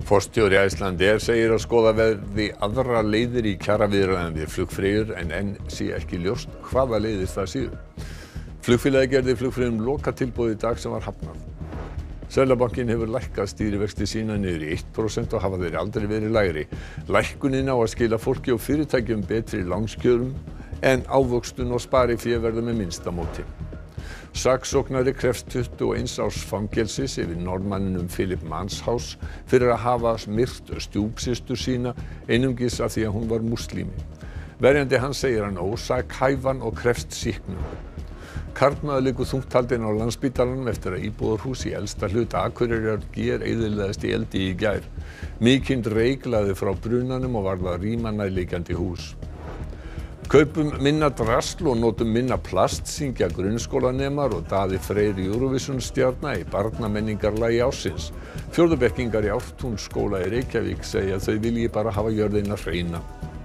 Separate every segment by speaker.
Speaker 1: Forstjóri Icelandair segir að skoða verði aðrar leiðir í kjaraviðræðum við flugfreyjur en enn sé ekki ljóst hvaða leiðir það séu. Flugfélagið gerði flugfreyjum lokatilboð í dag sem var hafnað. Seðlabankinn hefur lækkað stýrivexti sína niður í 1% og hafa þeir aldrei verið lægri. Lækkunin á að skila fólki og fyrirtækjum betri lánskjörum en ávöxtun og sparifé verður með minnsta móti. Saksóknari krefst 21 árs fangelsis yfir Norðmanninum Philip Manshaus fyrir að hafa myrt stjúpsystur sína einungis af því að hún var múslími. Verjandi hans segir hann ósakhæfan og krefst sýknu. Karlmaður liggur þungt haldinn á Landspítalanum eftir að íbúðarhús í elsta hluta Akureyrar gereyðilegðist í eldi í gær. Mikinn reyk lagði frá brunanum og varð að rýma nærliggjandi hús. Kaupum minna drasl og notum minna plast, syngja grunnskólanemar og Daði Freyr Eurovision stjarna í barnamenningarlagi ársins. Fjórðubekkingar í Ártúnsskóla í Reykjavík segja að þau vilji bara hafa jörðina hreina.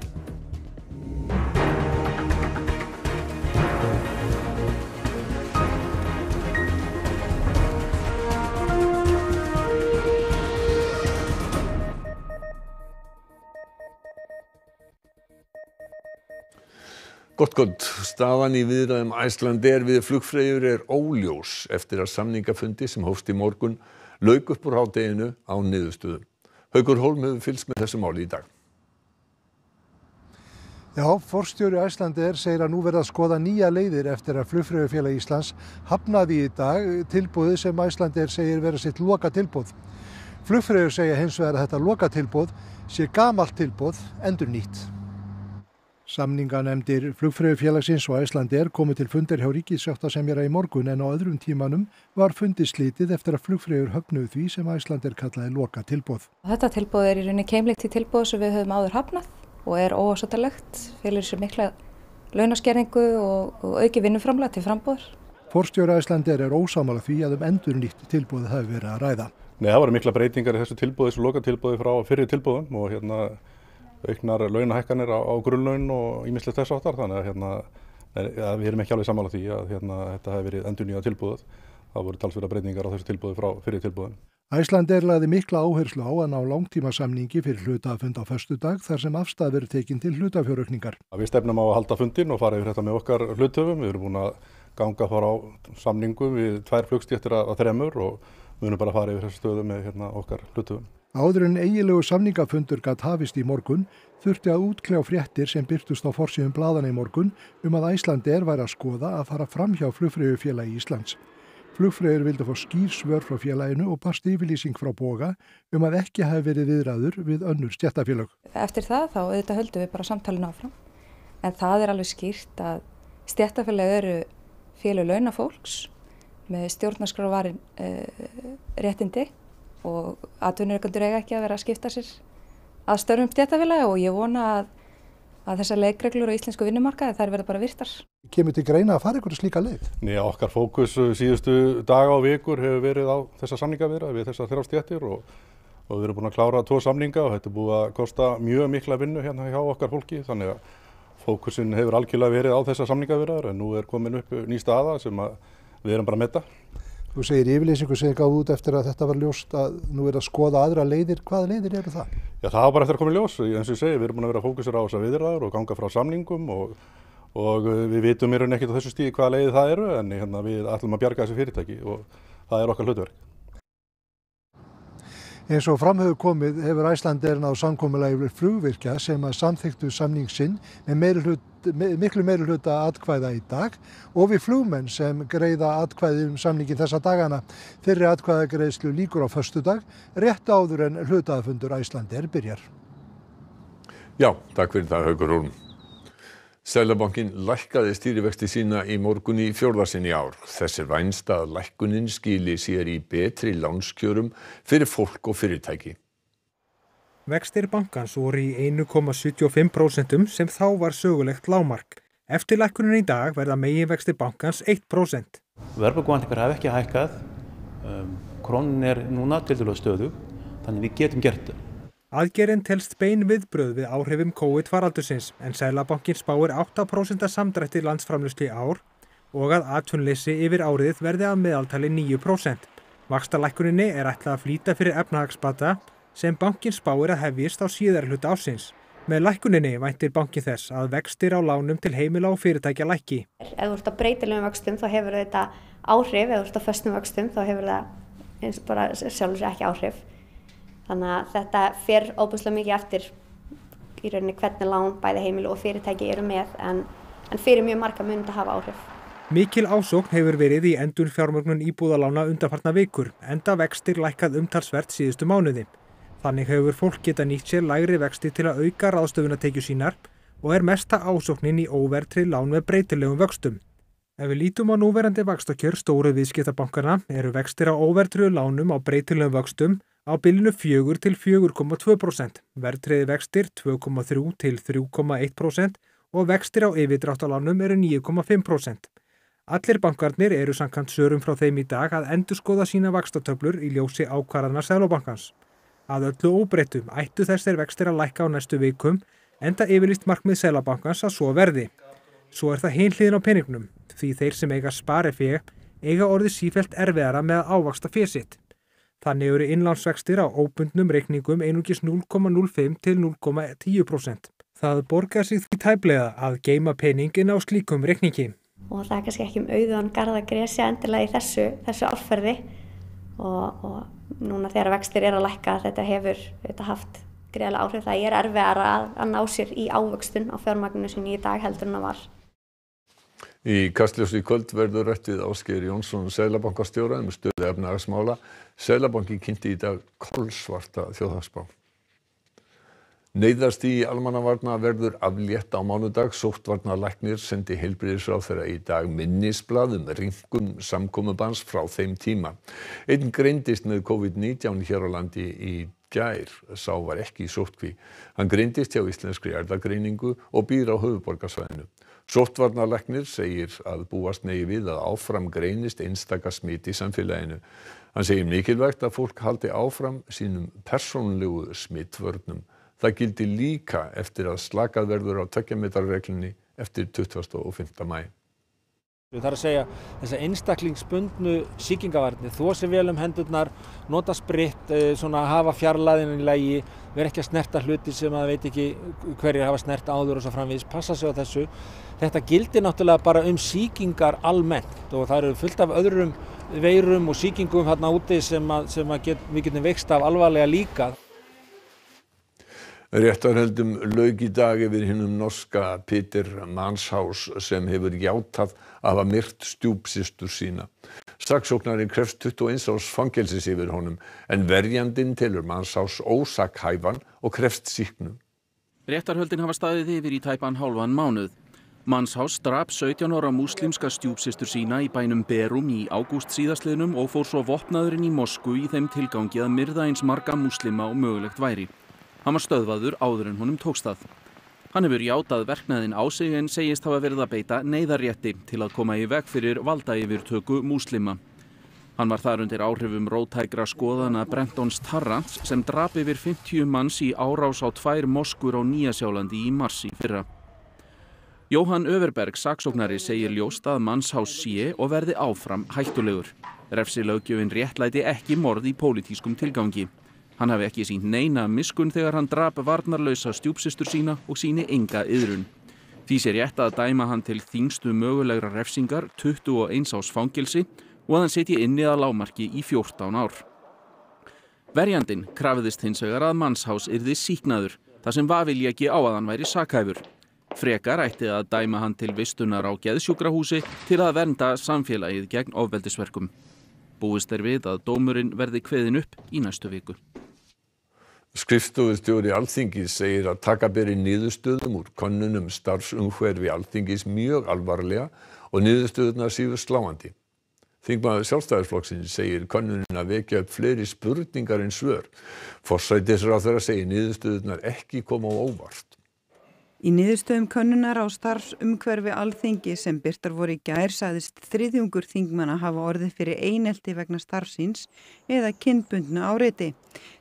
Speaker 1: Gott, staðan í viðræðum Icelandair við flugfreyjur óljós eftir að samningafundi sem hófst í morgun lauk upp úr hádeginu án niðurstöðu. Haukur Hólm hefur fylgst með þessu máli í dag.
Speaker 2: Já, forstjóri Icelandair segir að nú verði að skoða nýja leiðir eftir að Flugfreyjufélag Íslands hafnaði í dag tilboði sem Icelandair segir vera sitt lokatilboð. Flugfreyjur segja hins vegar að þetta lokatilboð sé gamalt tilboð endurnýtt. Samninganefndir Flugfreyjufélagsins og Icelandair komu til fundar hjá ríkissáttasemjara í morgun en á öðrum tímanum var fundi slitið eftir að flugfreyjur höfnuðu því sem Icelandair kallaði lokatilboð.
Speaker 3: Þetta tilboð í rauninni keimlíkt í tilboð sem við höfum áður hafnað og óásættanlegt, felur sér mikla launaskerðingu og auki vinnuframlag til frambúðar.
Speaker 2: Forstjóri Icelandair ósammála því að endurnýtt tilboð hafi verið að ræða.
Speaker 4: Nei, það voru mikla breytingar í þessu tilboði, þessu lokatilboði frá fyrri tilboðum og auknar launahækkanir á grunnlaun og ýmislegt þess áttar, þannig að við erum ekki alveg sammála því að þetta hefði verið endurnýjað tilboðið. Það voru talsverðar breytingar á þessu tilboði frá fyrri tilboðum.
Speaker 2: Icelandair lagði mikla áherslu á að ná langtímasamningi fyrir hlutafund á föstudag þar sem afstaða verður tekin til hlutafjáraukningar.
Speaker 4: Við stefnum á að halda fundinn og fara yfir þetta með okkar hluthöfum. Við erum búin að ganga frá samningum við 2 flugstéttir af 3 og við erum bara að fara yfir þessu stöðu með okkar hluthöfum.
Speaker 2: Áður en eiginlegu samningafundur gat hafist í morgun þurfti að útkljá fréttir sem birtust á forsíðum blaðanna í morgun að Icelandair væri að skoða að fara fram hjá Flugfreyjufélagi Íslands. Flugfreyjur vildu fá skýr svör frá félaginu og barst yfirlýsing frá Boga að ekki hafi verið viðræður við önnur stéttarfélög.
Speaker 3: Eftir það þá auðvitað höldum við bara samtalinu áfram. En það alveg skýrt að stéttarfélög eru félög launafólks með stjórnarskrárvarin réttindi og atvinnurekendur eiga ekki að vera að skipta sér að störfum stéttarfélaga og ég vona að þessar leikreglur á íslensku vinnumarkaði þær verða bara virtar.
Speaker 2: Kemur til greina að fara einhverju slíka leið?
Speaker 4: Nei, okkar fókus síðustu daga og vikur hefur verið á þessa samningaviðræður við þessar 3 stéttir og við erum búin að klára 2 samninga og þetta er búið að kosta mjög mikla vinnu hérna hjá okkar fólki, þannig að fókusin hefur algjörlega verið á þessar samningaviðræður en nú er komin upp ný staða sem við erum bara að meta.
Speaker 2: Þú segir yfirlýsingu sem gáð út eftir að þetta var ljóst að nú er að skoða aðra leiðir. Hvaða leiðir eru það? Já,
Speaker 4: það var bara eftir að koma í ljós. Eins og ég segi, við erum búin að vera að fókusera á þessar viðræður og ganga frá samningum og við vitum í rauninni ekkert á þessu stíði hvaða leiðir það eru en við ætlum að bjarga þessu fyrirtæki og það er okkar hlutverk.
Speaker 2: Eins og fram hefur komið hefur Icelandair náð samkomulagi við flugvirkja sem að samþykktu samning sinn með miklu meirihluta atkvæða í dag og við flugmenn sem greiða atkvæði samningin þessa dagana. Þeirri atkvæðagreiðslu lýkur á föstudag, rétt áður en hluthafafundur Icelandair byrjar.
Speaker 1: Já, takk fyrir það Haukur Hólm. Seðlabankinn lækkaði stýrivexti sína í morgun í 4. sinn í ár. Þess er vænst að lækkunin skili sér í betri lánskjörum fyrir fólk og fyrirtæki.
Speaker 5: Vextir bankans voru í 1,75% sem þá var sögulegt lágmark. Eftir lækkunin í dag verða meginvextir bankans 1%.
Speaker 6: Verðbólguvæntingar hafa ekki hækkað. Krónan er núna tiltölulega stöðug, þannig við getum gert það.
Speaker 5: Aðgerðin telst bein viðbrögð við áhrifum COVID-faraldursins en Seðlabankinn spáir 8% samdrætti landsframleiðslu í ár og að atvinnuleysi yfir árið verði að meðaltali 9%. Vaxtalækkuninni er ætlað að flýta fyrir efnahagsbata sem bankinn spáir að hefjist á síðari hluta ársins. Með lækkuninni væntir bankinn þess að vextir á lánum til heimila og fyrirtækja lækki.
Speaker 7: Ef þú ert á breytilegum vöxtum þá hefur þetta áhrif, ef þú ert á föstum vöxtum þá hefur það eins bara sjálfur sér ekki áhrif. Þannig að þetta fer óbúslega mikið eftir í rauninni hvernig lán bæði heimili og fyrirtæki eru með en fyrir mjög marga mun þetta hafa áhrif.
Speaker 5: Mikil ásókn hefur verið í endurfjármögnun íbúðalána undanfarna vikur, enda vextir lækkað umtalsvert síðustu mánuði. Þannig hefur fólk geta nýtt sér lægri vexti til að auka ráðstöfunartekjur sínar og mesta ásóknin í óverðtryggð lán með breytilegum vöxtum. Ef við lítum á núverandi vaxtakjör stóru viðskiptabankanna eru vextir á óverðtryggðu lánum á breytilegum vöxtum á bilinu 4 til 4,2%, verðtryggðir vextir 2,3 til 3,1% og vextir á yfirdráttarlánum eru 9,5%. Allir bankarnir eru samkvæmt svörum frá þeim í dag að endurskoða sína vaxtatöflur í ljósi ákvarðana Seðlabankans. Að öllu óbreyttum ættu þessir vextir að lækka á næstu vikum enda yfirlýst markmið Seðlabankans að svo verði. Svo það hin hliðin á peningnum, því þeir sem eiga sparifé eiga orðið sífellt erfiðara með að ávaxta fé sitt. Þannig eru innlánsvextir á óbundnum reikningum einungis 0,05 til 0,10%. Það borgar sig því tæplega að geyma peningin á slíkum reikningi.
Speaker 7: Og það kannski ekki auðan garð að gresja endilega í þessu árferði og núna þegar vextir að lækka þetta hefur haft greiðlega áhrif. Það erfiðara að ná sér í ávöxtun á fjármagninu sinni í dag heldur en það var.
Speaker 1: Í Kastljósi í kvöld verður rætt við Ásgeir Jónsson seðlabankastjóra stöðu efnahagsmála. Seðlabanki kynnti í dag kolsvarta þjóðhagsspá. Neyðarstigi almannavarna verður aflétt á mánudag. Sóttvarnalæknir sendi heilbrigðisráðherra í dag minnisblað rýmkun samkomubanns frá þeim tíma. Einn greindist með COVID-19 hér á landi í gær. Sá var ekki í sóttkví. Hann greindist hjá Íslenskri erfðagreiningu og býr á höfuðborgarsvæðinu. Sóttvarnalæknir segir að búast megi við að áfram greinist einstaka smit í samfélaginu. Hann segir mikilvægt að fólk haldi áfram sínum persónulegu smitvörnum. Það gildi líka eftir að slakað verður á 2 metra reglunni eftir 25. maí.
Speaker 8: Það að segja þessa einstaklingsbundnu sýkingavarnir, þvo sér vel hendurnar, nota spritt, hafa fjarlæðina í lagi, vera ekki að snerta hluti sem að veit ekki hverjir hafa snert áður og svo framvegis, passa sig á þessu. Þetta gildir náttúrulega bara sýkingar almennt og það eru fullt af öðrum veirum og sýkingum hérna úti sem við getum veikst af alvarlega líka.
Speaker 1: Réttarhöldum lauk í dag yfir hinum norska Peter Manshaus sem hefur játað að hafa myrt stjúpsystur sína. Saksóknarinn krefst 21 árs fangelsis yfir honum en verjandinn telur Manshaus ósakhæfan og krefst sýknu.
Speaker 9: Réttarhöldin hafa staðið yfir í tæpan hálfan mánuð. Manshaus drap 17 ára múslimska stjúpsystur sína í bænum Berum í ágúst síðastliðnum og fór svo vopnaður inn í mosku í þeim tilgangi að myrða eins marga múslima og mögulegt væri. Hann var stöðvaður áður en honum tókst það. Hann hefur játað verknaðinn á sig en segist hafa verið að beita neyðarrétti til að koma í veg fyrir valdayfirtöku múslima. Hann var þar undir áhrifum róttækra skoðana Brentons Tarrants sem drap yfir 50 manns í árás á 2 moskur á Nýja-Sjálandi í mars í fyrra. Jóhann Överberg saksóknari segir ljóst að Manshaus sé og verði áfram hættulegur. Refsilöggjöfin réttlæti ekki morð í pólitískum tilgangi. Hann hafi ekki sýnt neina miskunn þegar hann drap varnarlausa stjúpsystur sína og sýni enga iðrun. Því sé rétt að dæma hann til þyngstu mögulegra refsingar 21 árs fangelsi og að hann sitji inni að lágmarki í 14 ár. Verjandinn krafðist hins vegar að Manshaus yrði sýknaður, þar sem vafi léki á að hann væri sakhæfur. Frekar ætti að dæma hann til vistunar á geðsjúkrahúsi til að vernda samfélagið gegn ofbeldisverkum. Búist við að dómurinn verði kveðinn upp í næstu viku.
Speaker 1: Skrifstofustjóri Alþingis segir að taka beri niðurstöðum úr könnunum starfsumhverfi Alþingis mjög alvarlega og niðurstöðurnar séu sláandi. Þingmaður Sjálfstæðisflokksins segir könnunina vekja upp fleiri spurningar en svör. Forsætisráðherra segir niðurstöðurnar ekki koma á óvart.
Speaker 10: Í niðurstöðum könnunar á starfsumhverfi Alþingis sem birtar voru í gær sagðist 3/4 þingmanna hafa orðið fyrir einelti vegna starfsins eða kynbundnu áreiti.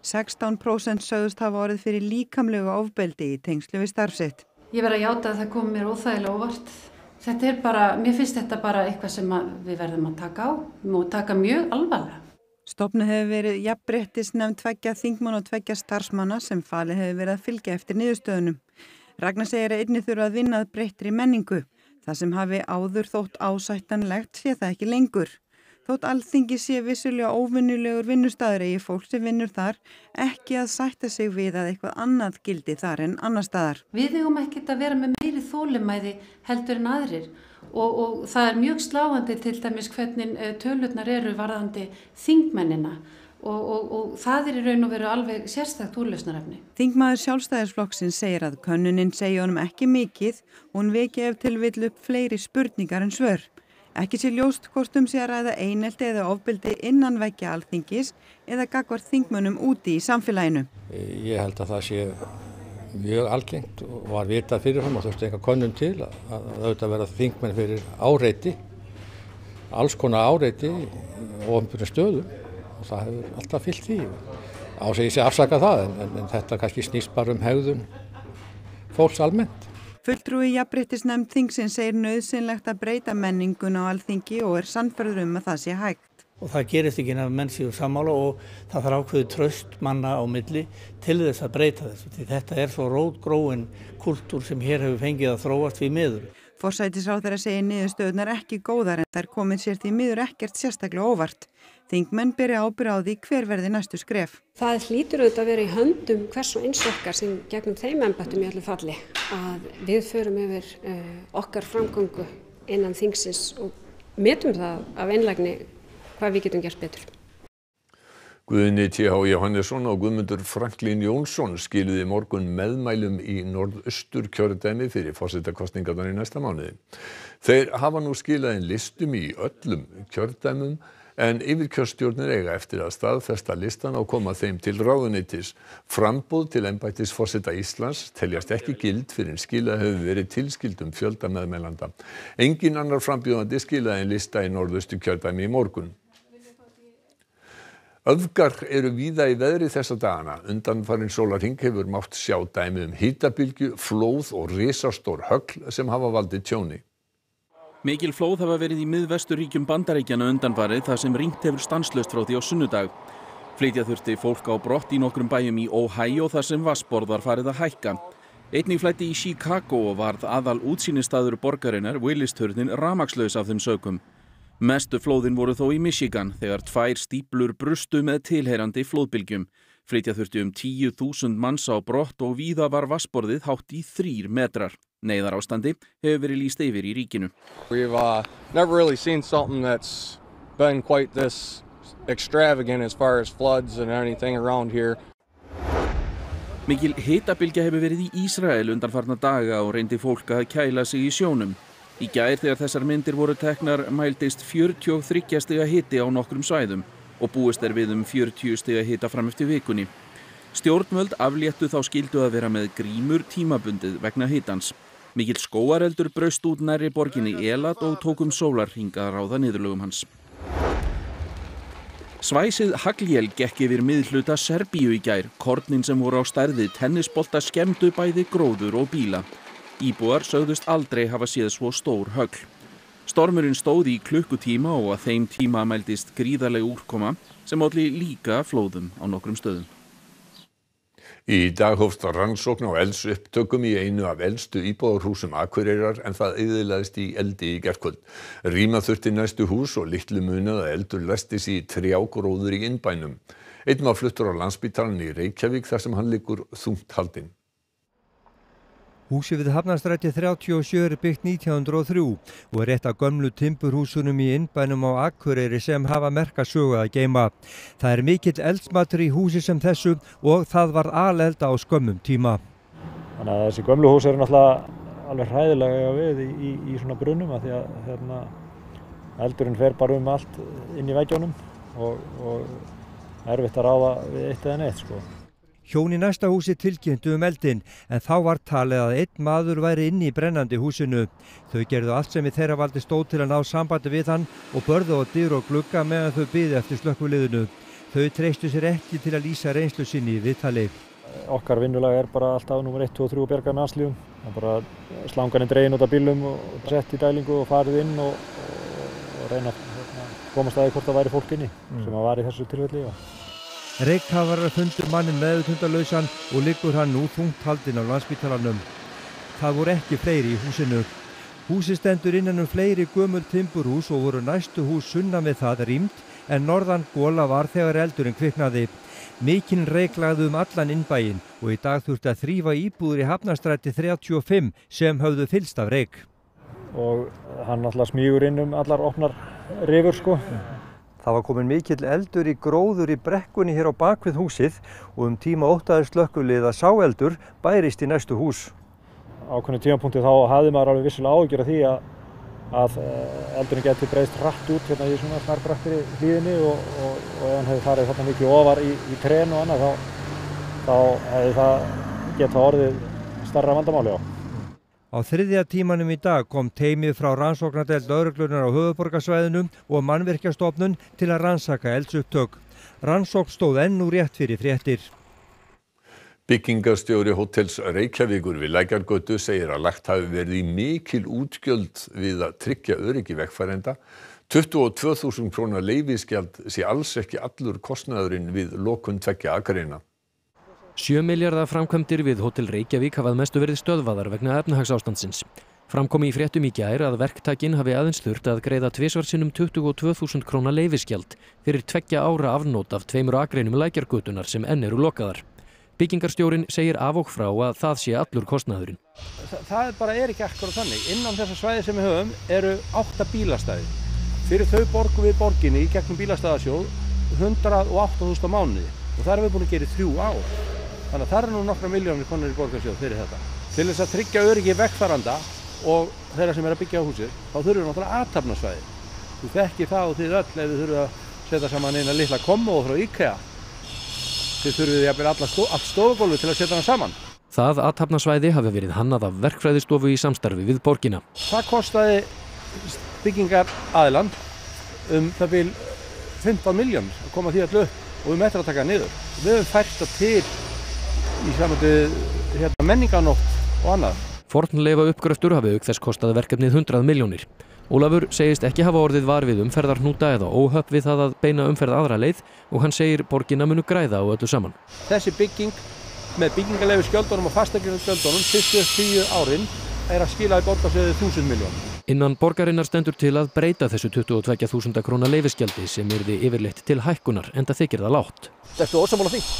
Speaker 10: 16% sögðust hafa orðið fyrir líkamlegu ofbeldi í tengslu við starf sitt.
Speaker 11: Ég verð að játa að það kom mér óþægilega óvart. Mér finnst þetta bara eitthvað sem við verðum að taka á og taka mjög alvarlega.
Speaker 10: Stofnuð hefur verið jafnréttisnefnd 2 þingmanna og 2 starfsmanna sem falið hefur verið að fylgja eftir niðurstöðunum. Ragnar segir að einnig þurfa að vinna að breyttri menningu. Það sem hafi áður þótt ásættanlegt sé það ekki lengur. Þótt Alþingi sé vissulega óvenjulegur vinnustaður eigi fólk sem vinnur þar ekki að sætta sig við að eitthvað annað gildi þar en annar staðar.
Speaker 11: Við eigum ekkert að vera með meiri þolinmæði heldur en aðrir og það er mjög sláandi til dæmis hvernig tölurnar eru varðandi þingmennina og það er í raun og veru alveg sérstakt úrlausnarefni.
Speaker 10: Þingmaður Sjálfstæðisflokksins segir að könnunin segi honum ekki mikið og hún veki ef til vill upp fleiri spurningar en svör. Ekki sé ljóst hvort sé að ræða einelti eða ofbeldi innan veggja Alþingis eða gagnvart þingmönnum úti í samfélaginu.
Speaker 12: Ég held að það sé mjög algengt og var vitað fyrirfram og þurfti enga könnun til að auðvitað vera þingmenn fyrir áreiti, alls konar áreiti og opinberum stöðum og það hefur alltaf fylgt því. Ég sé afsaka það en þetta kannski snýst bara hegðun fólks almennt.
Speaker 10: Fulltrúi jafnréttisnefnd þingsins segir nauðsynlegt að breyta menninguna á Alþingi og er sannfærður að það sé hægt.
Speaker 13: Og það gerist ekki ef menn séu sammála og það þarf ákveðið traust manna á milli til þess að breyta þessu. Því þetta er svo rótgróin kultúr sem hér hefur fengið að þróast við miður.
Speaker 10: Forsætisráðherra segir niðurstöðurnar ekki góðar en þær komið sér því miður ekkert sérstaklega óvart. Þingmenn beri ábyrgð á því hver verði næstu skref.
Speaker 14: Það hlýtur auðvitað að vera í höndum hvers og eins okkar sem gegnum þeim embættum í öllu falli að við förum yfir okkar framgöngu innan þingsins og metum það af einlægni hvað við getum gert betur.
Speaker 1: Guðni T.H. Jóhannesson og Guðmundur Franklín Jónsson skiluðu í morgun meðmælum í Norðausturkjördæmi fyrir forsetakosningarnar í næsta mánuði. Þeir hafa nú skilað inn listum í öllum kjördæmum en yfirkjörstjórnir eiga eftir að staðfesta listan og koma þeim til ráðuneytis. Framboð til embættis forseta Íslands teljast ekki gild fyrir en skilað hefur verið tilskildum fjölda meðmælanda. Engin annar frambjóðandi skilaði inn lista í Norðausturkjördæmi í morgun. Öfgar eru víða í veðri þessa dagana. Undanfarinn sólarhring hefur mátt sjá dæmi hitabylgju, flóð og risastór högl sem hafa valdið tjóni.
Speaker 9: Mikil flóð hafa verið í miðvesturríkjum Bandaríkjanna undanfarið þar sem rignt hefur stanslaust frá því á sunnudag. Flytja þurfti fólk á brott í nokkrum bæjum í Ohio þar sem vatnsborð var farið að hækka. Einnig flæddi í Chicago og varð aðal útsýnisstaður borgarinnar Willis-turnin rafmagnslaus af þeim sökum. Mestu flóðin voru þó í Michigan þegar 2 stíflur brustu með tilheyrandi flóðbylgjum. Flytja þurfti 10.000 manns á brott og víða var vatnsborðið hátt í 3 metrar. Neyðarástandi hefur verið lýst yfir í ríkinu.
Speaker 15: We've never really seen something that's been quite this extravagant as far as floods and anything around here.
Speaker 9: Mikil hitabylgja hefur verið í Ísrael undanfarna daga og reyndi fólk að kæla sig í sjónum. Í gær þegar þessar myndir voru teknar mældist 43 stiga hiti á nokkrum svæðum og búist er við 40 stiga hita fram eftir vikunni. Stjórnvöld afléttu þá skyldu að vera með grímur tímabundið vegna hitans. Mikill skógareldur braust út nærri borginni Elat og tók sólarhring að ráða niðurlögum hans. Svæsið haglél gekk yfir miðhluta Serbíu í gær. Kornin sem voru á stærð við tennisbolta skemmdu bæði gróður og bíla. Íbúar sögðust aldrei hafa séð svo stór högl. Stormurinn stóð í klukkutíma og að þeim tíma mældist gríðarleg úrkoma sem olli líka flóðum á nokkrum stöðum.
Speaker 1: Í dag hófst rannsókn á eldsupptökum í einu af elstu íbúðarhúsum Akureyrar en það eyðilagðist í eldi í gærkvöld. Rýma þurfti næstu hús og litlu munað að eldur læstist í trjágróður í innbænum. Einn var fluttur á Landspítalann í Reykjavík þar sem hann liggur þungt haldinn.
Speaker 16: Húsið við Hafnarstræti 37 er byggt 1903 og er eitt af gömlu timburhúsunum í innbænum á Akureyri sem hafa merka sögu að geyma. Það er mikill eldsmatur í húsi sem þessu og það var alelda á skömmum tíma.
Speaker 17: Þannig að þessi gömlu hús eru náttúrulega alveg hræðilega við í svona brunnum af því að eldurinn fer bara allt inn í veggjónum og erfitt að ráða við eitt eða neitt sko.
Speaker 16: Hjón í næsta húsi tilkynntu eldinn en þá var talið að einn maður væri inni í brennandi húsinu. Þau gerðu allt sem í þeirra valdi stóð til að ná sambandi við hann og börðu á dyr og glugga meðan þau biðu eftir slökkviliðinu. Þau treystu sér ekki til að lýsa reynslu sinni í viðtali.
Speaker 17: Okkar vinnulag er bara alltaf númer 1, 2 og 3 og bjarga mannslífum. Það er bara slangan dregin út af bílum og sett í dælingu og farið inn og reyna komast að því hvort það væri fólk inni sem var í þessu tilfelli.
Speaker 16: Reykkafarar fundu manninn meðvitundarlausan og liggur hann nú þungt haldinn á Landspítalanum. Það voru ekki fleiri í húsinu. Húsið stendur innan fleiri gömul timburhús og voru næstu hús sunnan við það rýmt en norðan gola var þegar eldurinn kviknaði. Mikinn reyk lagði allan innbæinn og í dag þurfti að þrífa íbúðir í Hafnarstræti 35 sem höfðu fyllst af reyk.
Speaker 17: Og hann alltaf smýgur inn allar opnar rifur sko.
Speaker 16: Það var komin mikill eldur í gróður í brekkunni hér á bakvið húsið og tíma óttaðist slökkvilið að sá eldur bærist í næstu hús.
Speaker 17: Ákveðnum tímapunkti þá hafði maður alveg vissulega áhyggjur af því að eldurinn geti breiðst hratt út hérna í svona snarbrattri hlíðinni og ef hann hefði farið þarna mikið ofar í trén og annað þá hefði það geta orðið stærra vandamáli á.
Speaker 16: Á þriðja tímanum í dag kom teymið frá rannsóknardeild lögreglunnar á höfuðborgarsvæðinu og Mannvirkjastofnun til að rannsaka eldsupptök. Rannsókn stóð enn nú rétt fyrir fréttir.
Speaker 1: Byggingarstjóri Hótels Reykjavíkur við Lækjargötu segir að lagt hafi verið í mikil útgjöld við að tryggja öryggi vegfarenda. 22.000 króna leyfisgjald sé alls ekki allur kostnaðurinn við lokun tveggja akreina.
Speaker 18: 7 milljarða framkvæmdir við Hótel Reykjavík hafa að mestu verið stöðvaðar vegna efnahagsástandsins. Framkomi í fréttum í gær að verktakinn hafi aðeins þurft að greiða tvisvar sinnum 22.000 króna leyfisgjald fyrir 2 ára afnot af 2 akreinum Lækjargötunnar sem enn eru lokaðar. Byggingarstjórinn segir af og frá að það sé allur kostnaðurinn.
Speaker 19: Það bara ekki akkúrat þannig. Innan þessa svæði sem við höfum eru 8 bílastæði. Fyrir þau borgum við borginni í gegnum bílastæðasjóð 108.000 á mánuði og það erum við búin að gera í 3 ár. Þannig að það eru nú nokkra milljónir krónur í borgarsjóð fyrir þetta. Til þess að tryggja öryggi vegfarenda og þeirra sem er að byggja húsið, þá þurfum við náttúrulega athafnasvæði. Þú þekkir það og þið öll ef þið þurfum að setja saman eina litla kommóðu frá IKEA. Þið þurfum jafnvel allt stofugólfið til að setja hana saman.
Speaker 18: Það athafnasvæði hafi verið hannað af verkfræðistofu í samstarfi við borgina.
Speaker 19: Það kostaði byggingaraðilann það bil 15 milljónir að koma því allu upp og við ætlum að taka niður. Við höfum fært það til í samvættu menningarnótt og annað.
Speaker 18: Fornleifa uppgröftur hafi auk þess kostaði verkefnið 100 milljónir. Ólafur segist ekki hafa orðið var við umferðarhnúta eða óhöpp við það að beina umferð aðra leið og hann segir borgina munu græða á öllu saman.
Speaker 19: Þessi bygging með byggingarleyfisgjöldunum og fasteignarsgjöldunum fyrstu 10 árin að skila í borgarsjóði 1.000 milljónir.
Speaker 18: Innan borgarinnar stendur til að breyta þessu 22.000 króna leyfisgjaldi sem yrði yfirleitt til hækkunar enda þykir það lágt.
Speaker 19: Ertu ósammála því?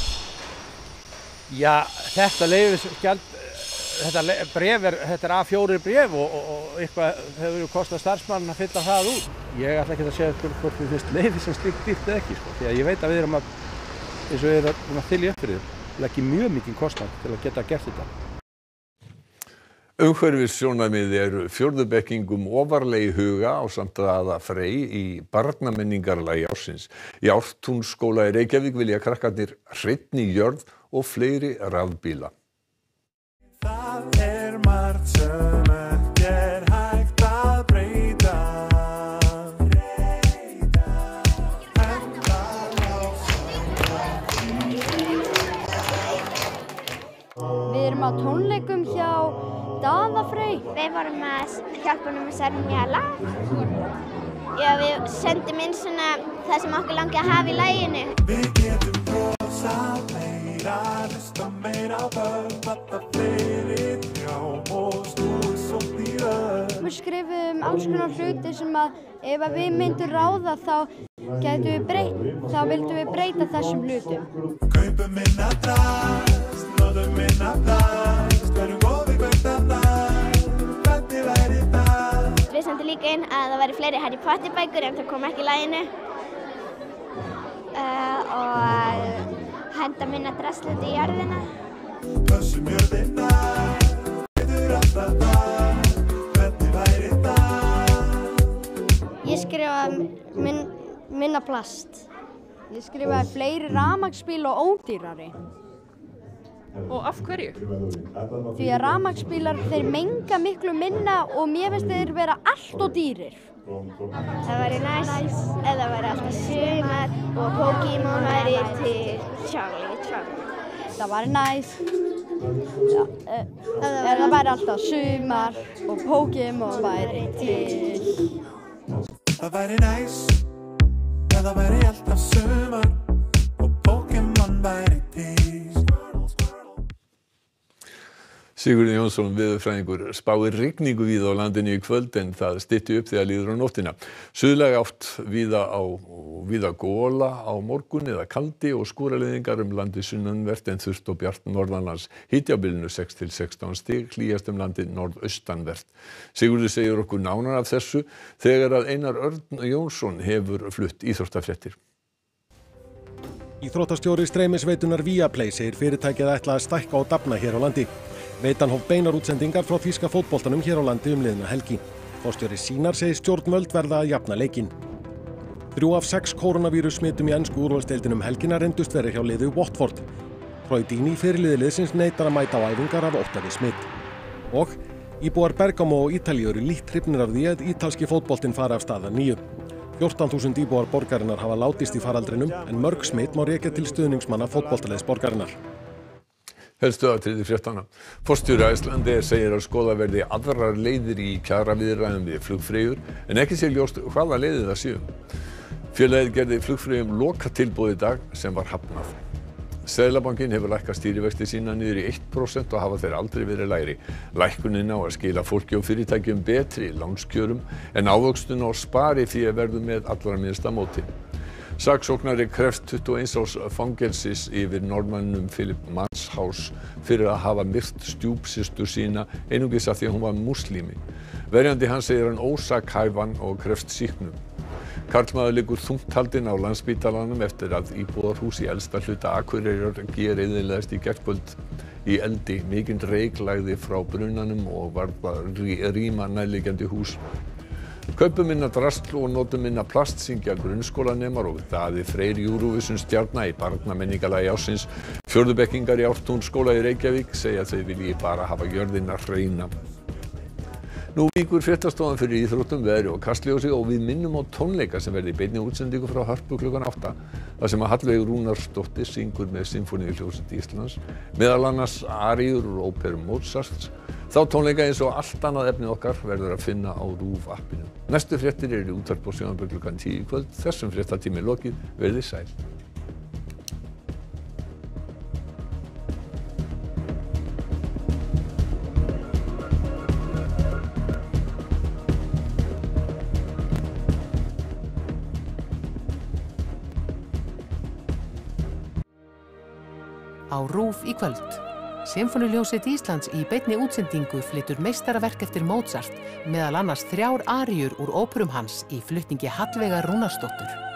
Speaker 19: Já, þetta leyfisgjald þetta er A4 bréf og eitthvað hefur kostað starfsmann að fylla það út. Ég ætla ekki að segja hvort við finnst leyfi sem slíkt dýrt eða ekki, því að ég veit að við erum eins og við erum að þylja upp fyrir þér, leggja mjög mikinn kostnað til að geta gert þetta.
Speaker 1: Umhverfissjónarmið eru fjórðubekkingum ofarlega í huga ásamt Daða Frey í barnamenningarlagi ársins. Í Ártúnsskóla í Reykjavík vilja krakkarnir hreinni jörð og fleiri rafbíla.
Speaker 20: Það er margt sem ekki er hægt að breyta.
Speaker 21: Við erum á tónleikum hjá Daða Frey.
Speaker 22: Við vorum að hjálpa honum að semja lag. Já, við sendum inn svona það sem okkur langi að hafa í laginu.
Speaker 20: Við getum brosað meira, hlusta meira á börn, fatta fleiri trjám og snúið sótt í vörn.
Speaker 21: Við skrifum alls konar hluti sem að ef við myndum ráða þá vildum við breyta þessum hlutum.
Speaker 20: Kaupum minna drast, notum minna plast, verum góði hvert af það, hvernig væri það?
Speaker 22: Við sendum líka inn að það væri fleiri Harry Potter bækur en það kom ekki í laginu. Og henda minna drastlandi í jörðina.
Speaker 20: Pössum jörðina, veitur alltaf það, hvernig væri það?
Speaker 21: Ég skrifaði minna plast. Ég skrifaði fleiri rafmagnsbíla og ódýrari.
Speaker 23: Og af hverju?
Speaker 21: Því að rafmagnsbílar þeir menga miklu minna og mér finnst þeir vera allt og dýrir.
Speaker 22: Það væri næst ef það væri alltaf sumar og Pokémon væri til Charlie.
Speaker 21: Það væri næst ef það væri alltaf sumar og Pokémon væri til.
Speaker 20: Það væri næst
Speaker 1: Sigurður Jónsson veðurfræðingur spáir rigningu víða á landinu í kvöld en það stytti upp þegar líður á nóttina. Suðlæg átt víða gola á morgun eða kaldi og skúraleiðingar landið sunnanvert en þurrt og bjart norðanlands. Hiti á bilinu 6 til 16 stig, hlýjast landið norðaustanvert. Sigurður segir okkur nánar af þessu þegar að Einar Örn Jónsson hefur flutt íþróttafréttir.
Speaker 2: Íþróttastjóri streymisveitunar Viaplay segir fyrirtækið ætla að stækka og dafna hér á landi. Veitan hóf beinar útsendingar frá þýska fótboltanum hér á landi liðna helgi. Forstjóri Sýnar segir stjórnvöld verða að jafna leikinn. 3 af 6 kórónuvírus-smitum í ensku úrvalsdeildinni helgina reyndust vera hjá liði Watford. Troy Deeney fyrirliði liðsins neitar að mæta á æfingar af 8 smit. Og íbúar Bergamo og Ítalíu eru lítt hrifnir af því að ítalski fótboltinn fari af stað að nýju. 14.000 íbúar borgarinnar hafa látist í faraldrinum en mörg smit má rekja til stuðningsmanna fótboltaliðs borgarinnar.
Speaker 1: Helstu atriði fréttanna. Forstjóri Icelandair segir að skoða verði aðrar leiðir í kjaraviðræðum við flugfreyjur en ekki sé ljóst hvaða leiðir það séu. Félagið gerði flugfreyjum lokatilboð í dag sem var hafnað. Seðlabankinn hefur lækkað stýrivexti sína niður í 1% og hafa þeir aldrei verið lægri. Lækkunin á að skila fólki og fyrirtækjum betri lánskjörum en ávöxtun á sparifé verður með allra minnsta móti. Saksóknari krefst 21 árs fangelsis yfir Norðmanninum Philip Manshaus fyrir að hafa myrt stjúpsystur sína einungis af því að hún var múslimi. Verjandi hans segir hann ósakhæfan og krefst sýknu. Karlmaður liggur þungt haldinn á Landspítalanum eftir að íbúðarhús í elsta hluta Akureyrar gereyðilegast í gærkvöld í eldi. Mikinn reyk lagði frá brunanum og varð að rýma nærliggjandi hús. Kaupum minna drasl og notum minna plast syngja grunnskólanemar og Daði Freyr Eurovision stjarna í barnamenningalagi ársins. Fjórðubekkingar í Ártúnsskóla í Reykjavík segja þau vilji bara hafa jörðina hreina. Nú víkur fréttastofan fyrir íþróttum, veðri og kastljósi og við minnum á tónleika sem verði í beinni útsendingu frá Hörpu klukkan 8 þar sem að Hallveig Rúnarsdóttir syngur með Sinfóníuhljómsveit Íslands, meðal annars aríur úr óperum Mozarts. Þá tónleika eins og allt annað efni okkar verður að finna á RÚV appinu. Næstu fréttir eru í útvarpi og sjónvarpi klukkan 10 í kvöld. Þessum fréttatími lokið, verið sæl.
Speaker 3: Á RÚV í kvöld. Sinfóníuhljómsveit Íslands í beinni útsendingu flytur meistaraverk eftir Mozart, meðal annars 3 aríur úr óperum hans í flutningi Hallveigar Rúnarsdóttur.